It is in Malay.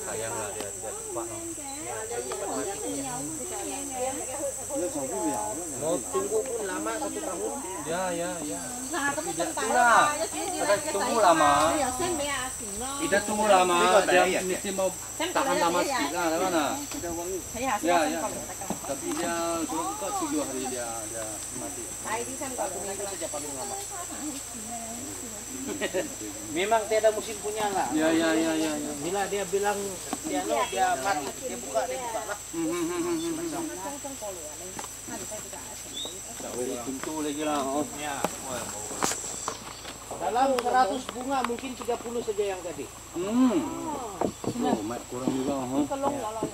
Sayang lah dia cepat. Mau tunggu pun lama 1 tahun. Ya. Itulah. Tunggu lama. Tidak tunggu lama. Dia mesti mau tahan lama sedikit lah, mana? Ya. Tapi dia sudah buka 7 hari dia mati. Saja paling lama. Memang tiada musim punya lah. Ya. Bila dia bilang dia mati, dia buka lah. Tak boleh pintu lagi lah. Ya. Dalam 100 bunga mungkin 30 saja yang tadi. Mat kurang juga.